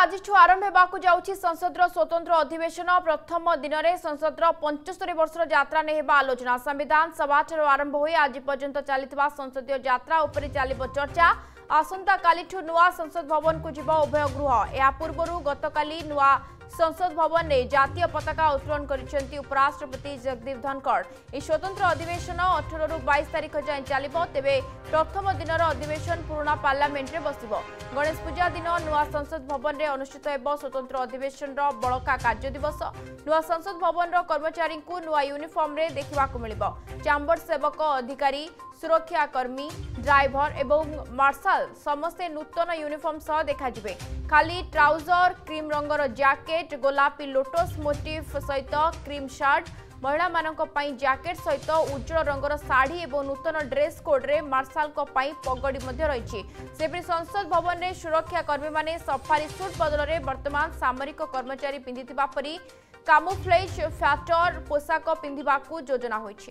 आज आरंभ होगा जाऊँगी संसद स्वतंत्र अधिवेशन प्रथम दिन में संसद 75 वर्ष यात्रा नहीं आलोचना संविधान सभा आरंभ हो आज पर्यंत चली संसदीय यात्रा उपर चलो चर्चा आसंता काली नुआ संसद भवन को जीव उभय गृह या पूर्व गतकाली नुआ संसद भवन में जातीय पताका उत्तोलन कर उपराष्ट्रपति जगदीप धनखड़ यह स्वतंत्र अधिवेशन 18 रु 22 तारीख जाए चलो तेरे प्रथम दिन अधिवेशन पुराना पार्लियामेंट में बस गणेश पूजा दिन नुआ संसद भवन में अनुष्ठित हो स्वतंत्र अधिवेशन बड़का कार्य दिवस नुआ संसद भवन कर्मचारी को नुआ यूनिफॉर्म रे देखा मिल चैम्बर सेवक अधिकारी सुरक्षाकर्मी ड्राइवर एवं मार्शल समस्ते नूतन यूनिफॉर्म सह देखा खाली ट्राउजर क्रीम रंगर जैकेट गोलापी लोटस मोटिफ सहित क्रीम शर्ट महिला मानक पई जैकेट सहित उज्जवल रंगर साड़ी और नूतन ड्रेस कोड रे मार्शल पगड़ी रही सेपरी संसद भवन में सुरक्षाकर्मी माने सफारी सूट बदल में वर्तमान सामरिक कर्मचारी पिंधिथिबा परी कामुफ्लेज फैटर पोशाक पिंधिबाकू योजना होइछि।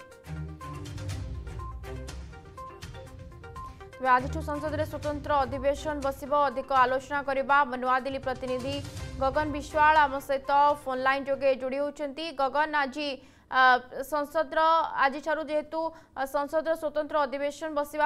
आज संसद में स्वतंत्र अधिवेशन बस अधिक आलोचना करबा नुआदिल्ली प्रतिनिधि गगन विश्वाल आम सहित फोन लाइन जोगे जोड़ी होती। गगन आज संसद आज जेहेतु संसद स्वतंत्र अधिवेशन बसवा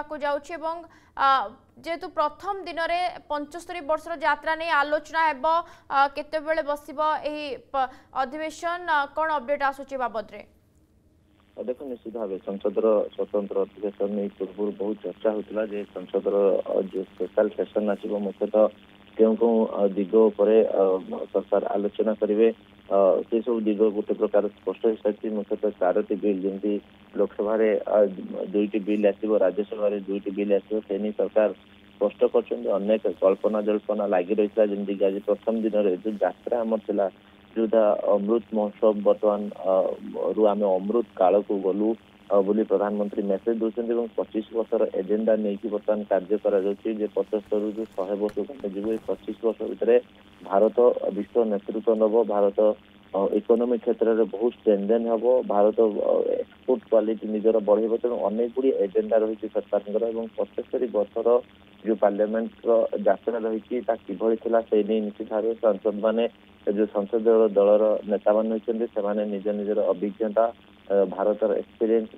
जेहेतु प्रथम दिन में 75 वर्ष यात्रा नहीं आलोचना हेब केतेबेले बसिबो एही अधिवेशन कौन अपडेट आसुची बाबद रे? देख निश्चित भाव संसद स्वतंत्र अधिवेशन पूर्व बहुत चर्चा होता है संसद जो स्पेशल सेशन आसो मुख्यतः क्यों कौन दिग पर सरकार आलोचना करेंगे से सब दिग गोटे प्रकार स्पष्ट हो सारी मुख्यतः 4टी बिल जमी लोकसभा 2टी बिल आसो राज्यसभा 2टी बिल आसो से नहीं सरकार स्पष्ट कर अनेक कल्पना जल्पना लगी रही है जमीक आज प्रथम दिन में जो यात्रा आम था जोटा अमृत महोत्सव बर्तमान रु आम अमृत काल को गलु बोली प्रधानमंत्री मेसेज दूसरी 25 वर्षर एजेंडा नहीं बर्तमान कार्य कर 75 रु 100 वर्ष जीव 25 वर्ष भितर भारत विश्व नेतृत्व नब भारत इकोनॉमिक क्षेत्र में बहुत स्ट्रेंथेन हम भारत एक्सपोर्ट क्वालिटी निजर बढ़ेब तेणु अनेक गुड़ी एजेंडा रही सरकार 75 वर्षर जो पार्लियामेंट यात्रा रही किभली से नहीं निश्चित भाव सांसद मैंने जो संसदीय दलर नेता मैंने निज निजर अभिज्ञता भारतर एक्सपीरियंस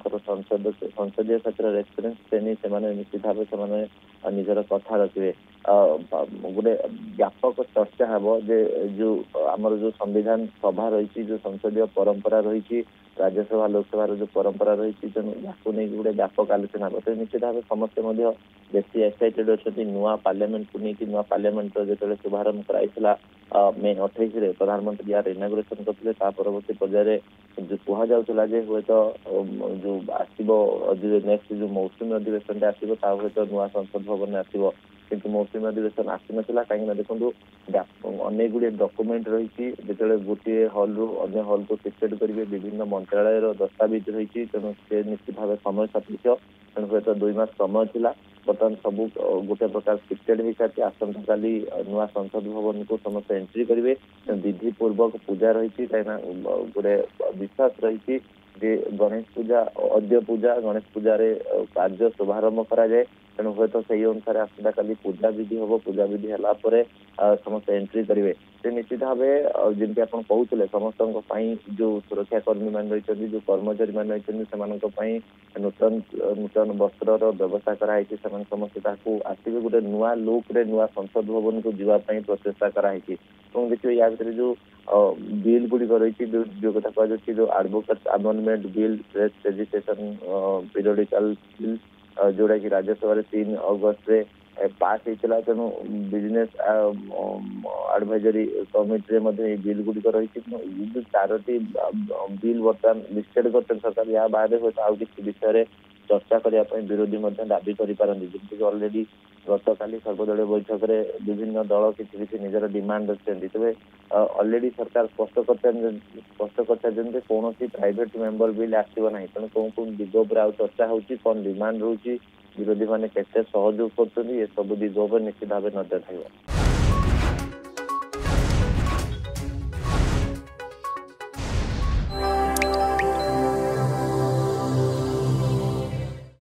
संसदीय क्षेत्र एक्सपीरियंस से नहीं से निश्चित भाव से निजर कथा रखिए गोटे व्यापक चर्चा हम जे जो आमर जो संविधान सभा रही जो संसदीय परंपरा रही राज्यसभा लोकसभा जो परंपरा रही तेणु या नहीं गोटे व्यापक आलोचना हम तो निश्चित भाव समस्ते बेसी एक्साइटेड अच्छे नुआ पार्लियामेंट को लेकिन नुआ पार्लियामेंट जो शुभारंभ कराइला मे 28 प्रधानमंत्री यार इनागुरेसन करते परवर्ती पर्यायर जो कहला हे तो जो आसो जो नेक्स्ट जो मौसुमी अधिवेशन आसो हे नुआ संसद भवन में आसो किंतु मौसुमी अधिवेशन आसी नाला कहीं देखो अनेक गुड़े डॉक्यूमेंट रही जो गोटे हल रु अन्य हल को शिफ्टेड करेंगे विभिन्न मंत्रालय दस्तावेज रही तेणु से निश्चित भाव समय सापेक्ष तेणु हे 2 मास समय था बर्तमान सब गोटे प्रकार शिफ्टेड हो सारी आसंता काली नुआ संसद भवन को समस्त एंट्री करेंगे विधि पूर्वक पूजा रही कहीं गोटे विश्वास रही गणेश पूजा अद्य पूजा गणेश पूजा कार्य शुभारंभ कराए तेणु हे तो सही अनुसार आसंता काली पूजा विधि हम पूजा विधि है समस्त एंट्री करेंगे से निश्चित भाव जमी आप कहते समस्त जो सुरक्षाकर्मी मान रही जो कर्मचारी मान रही नूतन नूतन वस्त्र व्यवस्था कराई समस्त आसवे गोटे नुआ लुक रे नुआ संसद भवन को जीवाई प्रचेषा कराई देखिए या भर जो बिल गुड़िक रही जो कथा कह जो advocate amendment bill press registration periodical bill जोड़ा कि राज्यसभा 3 अगस्त रे पास होता तेणु बिजनेस एडवाइजरी कमिटी बिल गुड़िक रही जो 4टी बिल बर्तमान लिस्टेड कर सरकार या बाद आउ किसी विषय चर्चा करने विरोधी दाबी करमती अलरेडी गत काली सर्वदलीय बैठक में विभिन्न दल किसी निजर डिमांड रखते तेज अलरेडी सरकार स्पष्ट कर कौन प्राइवेट मेंबर बिल आसो ना तेणु कौन कौन दिग पर चर्चा होन डिमांड रोच विरोधी मैंने सहयोग कर सब दिग पर निश्चित भाव नजर रहा।